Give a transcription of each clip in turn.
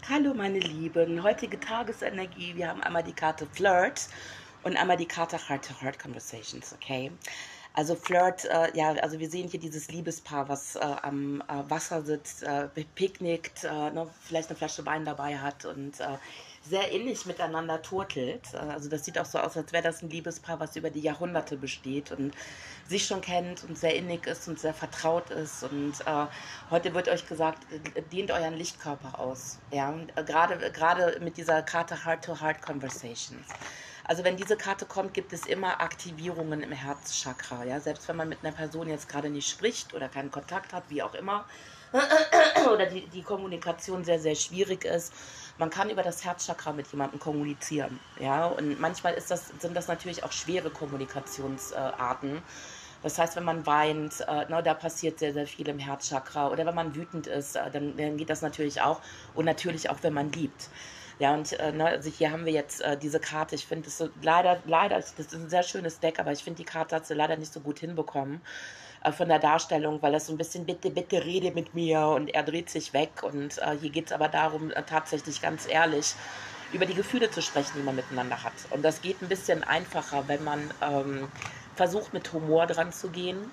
Hallo meine Lieben, heutige Tagesenergie, wir haben einmal die Karte Flirt und einmal die Karte Heart-to-Heart Conversations, okay? Also Flirt, ja, also wir sehen hier dieses Liebespaar, was am Wasser sitzt, picknickt, ne, vielleicht eine Flasche Wein dabei hat und sehr innig miteinander turtelt. Also das sieht auch so aus, als wäre das ein Liebespaar, was über die Jahrhunderte besteht und sich schon kennt und sehr innig ist und sehr vertraut ist. Und heute wird euch gesagt, dehnt euren Lichtkörper aus. Ja? Gerade mit dieser Karte Heart-to-Heart Conversations. Also wenn diese Karte kommt, gibt es immer Aktivierungen im Herzchakra. Ja? Selbst wenn man mit einer Person jetzt gerade nicht spricht oder keinen Kontakt hat, wie auch immer, oder die Kommunikation sehr, sehr schwierig ist. Man kann über das Herzchakra mit jemandem kommunizieren. Ja? Und manchmal sind das natürlich auch schwere Kommunikationsarten. Das heißt, wenn man weint, da passiert sehr, sehr viel im Herzchakra. Oder wenn man wütend ist, dann geht das natürlich auch. Und natürlich auch, wenn man liebt. Ja, und also hier haben wir jetzt diese Karte. Ich finde es so, leider, das ist ein sehr schönes Deck, aber ich finde, die Karte hat sie leider nicht so gut hinbekommen von der Darstellung, weil das so ein bisschen, bitte, bitte rede mit mir und er dreht sich weg. Und hier geht es aber darum, tatsächlich ganz ehrlich über die Gefühle zu sprechen, die man miteinander hat. Und das geht ein bisschen einfacher, wenn man versucht, mit Humor dran zu gehen.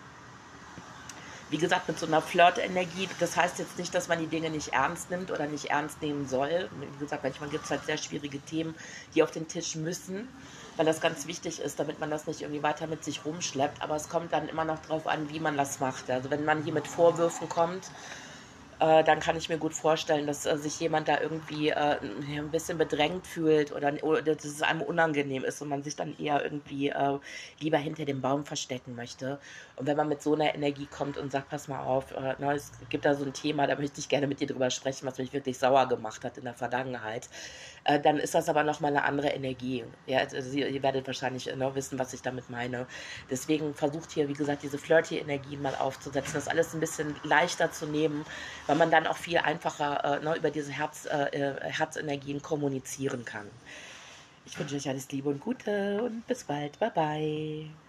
Wie gesagt, mit so einer Flirt-Energie. Das heißt jetzt nicht, dass man die Dinge nicht ernst nimmt oder nicht ernst nehmen soll. Wie gesagt, manchmal gibt es halt sehr schwierige Themen, die auf den Tisch müssen, weil das ganz wichtig ist, damit man das nicht irgendwie weiter mit sich rumschleppt. Aber es kommt dann immer noch drauf an, wie man das macht. Also wenn man hier mit Vorwürfen kommt, dann kann ich mir gut vorstellen, dass sich jemand da irgendwie ein bisschen bedrängt fühlt oder dass es einem unangenehm ist und man sich dann eher irgendwie lieber hinter dem Baum verstecken möchte. Und wenn man mit so einer Energie kommt und sagt, pass mal auf, es gibt da so ein Thema, da möchte ich gerne mit dir drüber sprechen, was mich wirklich sauer gemacht hat in der Vergangenheit, dann ist das aber nochmal eine andere Energie. Ja, also ihr werdet wahrscheinlich wissen, was ich damit meine. Deswegen versucht hier, wie gesagt, diese flirty-Energien mal aufzusetzen, das alles ein bisschen leichter zu nehmen, weil man dann auch viel einfacher über diese Herzenergien kommunizieren kann. Ich wünsche euch alles Liebe und Gute und bis bald. Bye bye.